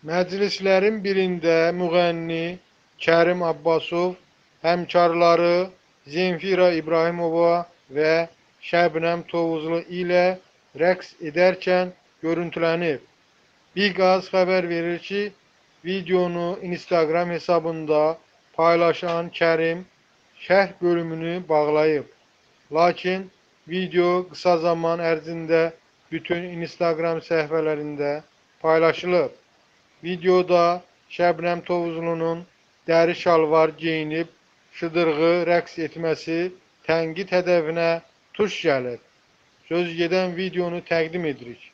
Məclislərin birində müğənni Kərim Abbasov həmkarları Zemfira İbrahimova və Şəbnəm Tovuzlu ilə rəqs edərkən görüntülənib. Biqaz xəbər verir ki, videonu Instagram hesabında paylaşan Kərim şərh bölümünü bağlayıb. Lakin video qısa zaman ərzində bütün Instagram səhifələrində paylaşılıb. Videoda Şəbnəm Tovuzlunun dəri şalvar geyinib şıdırğı rəqs etməsi tənqid hədəfinə tuş gəlir. Söz gedən videonu təqdim edirik.